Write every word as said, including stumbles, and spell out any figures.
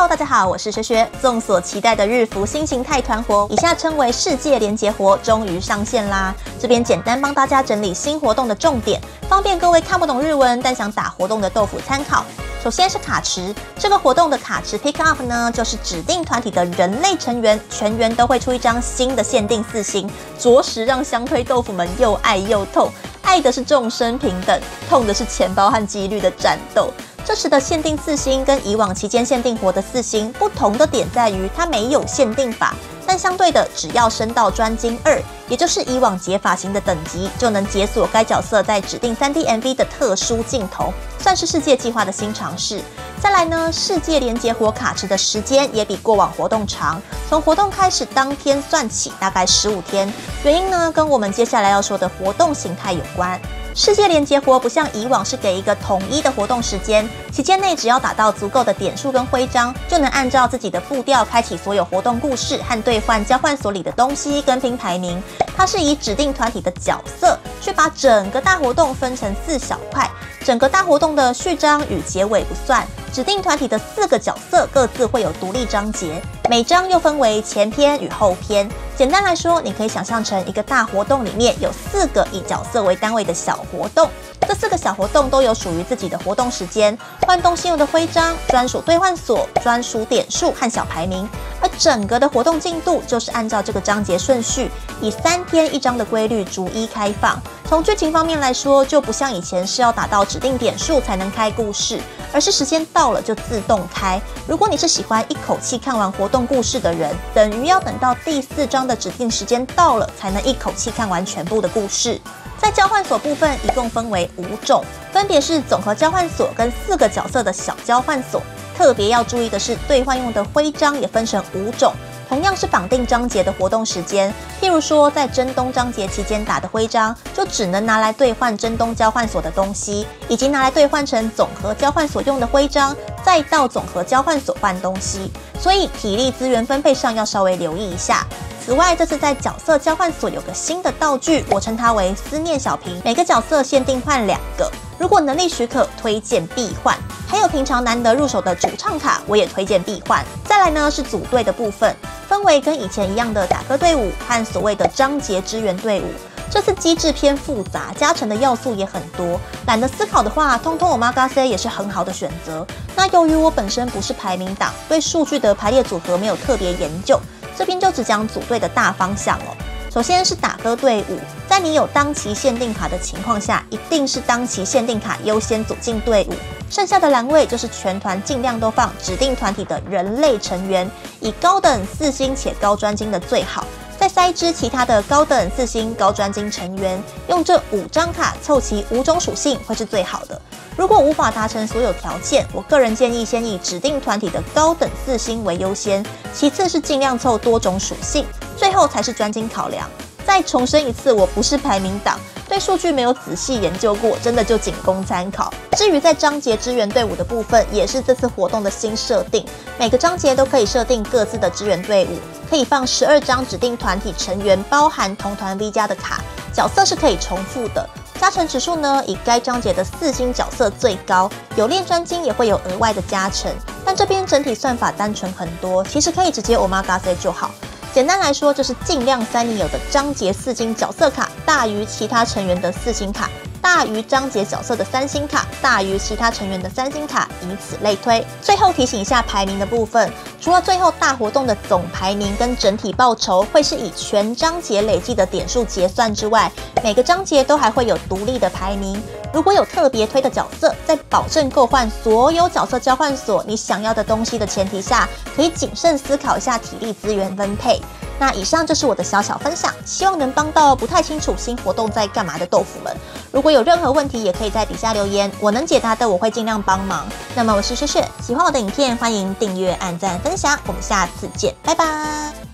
Hello， 大家好，我是学学。众所期待的日服新形态团活，以下称为世界连结活，终于上线啦！这边简单帮大家整理新活动的重点，方便各位看不懂日文但想打活动的豆腐参考。首先是卡池，这个活动的卡池 Pick Up 呢，就是指定团体的人类成员，全员都会出一张新的限定四星，着实让相推豆腐们又爱又痛。爱的是众生平等，痛的是钱包和几率的战斗。这时的限定四星跟以往期间限定活的四星不同的点在于，它没有限定法，但相对的，只要升到专精二，也就是以往解法型的等级，就能解锁该角色在指定 三 D M V 的特殊镜头，算是世界计划的新尝试。再来呢，世界连结活卡池的时间也比过往活动长，从活动开始当天算起，大概十五天。原因呢，跟我们接下来要说的活动形态有关。世界连结活不像以往是给一个统一的活动时间，期间内只要打到足够的点数跟徽章，就能按照自己的步调开启所有活动故事和兑换交换所里的东西跟拼排名。它是以指定团体的角色去把整个大活动分成四小块，整个大活动的序章与结尾不算，指定团体的四个角色各自会有独立章节，每章又分为前篇与后篇。简单来说，你可以想象成一个大活动里面有四个以角色为单位的小活动，这四个小活动都有属于自己的活动时间、换东西用的徽章、专属兑换所、专属点数和小排名。而整个的活动进度就是按照这个章节顺序，以三天一章的规律逐一开放。从剧情方面来说，就不像以前是要打到指定点数才能开故事，而是时间到了就自动开。如果你是喜欢一口气看完活动故事的人，等于要等到第四章的指定时间到了，才能一口气看完全部的故事。在交换所部分，一共分为五种，分别是总和交换所跟四个角色的小交换所。特别要注意的是，兑换用的徽章也分成五种，同样是绑定章节的活动时间。譬如说，在真冬章节期间打的徽章，就只能拿来兑换真冬交换所的东西，以及拿来兑换成总和交换所用的徽章，再到总和交换所换东西。所以体力资源分配上要稍微留意一下。此外，这次在角色交换所有个新的道具，我称它为思念小瓶，每个角色限定换两个，如果能力许可，推荐必换。还有平常难得入手的主唱卡，我也推荐必换。再来呢是组队的部分，分为跟以前一样的打歌队伍和所谓的章节支援队伍。这次机制偏复杂，加成的要素也很多，懒得思考的话，通通omakase也是很好的选择。那由于我本身不是排名党，对数据的排列组合没有特别研究，这边就只讲组队的大方向哦。首先是打歌队伍，在你有当期限定卡的情况下，一定是当期限定卡优先组进队伍。剩下的栏位就是全团尽量都放指定团体的人类成员，以高等四星且高专精的最好，再塞一支其他的高等四星高专精成员，用这五张卡凑齐五种属性会是最好的。如果无法达成所有条件，我个人建议先以指定团体的高等四星为优先，其次是尽量凑多种属性，最后才是专精考量。再重申一次，我不是排名党，对数据没有仔细研究过，真的就仅供参考。至于在章节支援队伍的部分，也是这次活动的新设定，每个章节都可以设定各自的支援队伍，可以放十二张指定团体成员，包含同团 V 加的卡，角色是可以重复的。加成指数呢，以该章节的四星角色最高，有练专精也会有额外的加成。但这边整体算法单纯很多，其实可以直接omakase就好。简单来说，就是尽量塞你有的章节四星角色卡大于其他成员的四星卡，大于章节角色的三星卡，大于其他成员的三星卡，以此类推。最后提醒一下排名的部分，除了最后大活动的总排名跟整体报酬会是以全章节累计的点数结算之外，每个章节都还会有独立的排名。如果有特别推的角色，在保证购换所有角色交换所你想要的东西的前提下，可以谨慎思考一下体力资源分配。那以上就是我的小小分享，希望能帮到不太清楚新活动在干嘛的豆腐们。如果有任何问题，也可以在底下留言，我能解答的我会尽量帮忙。那么我是雪雪，喜欢我的影片欢迎订阅、按赞、分享，我们下次见，拜拜。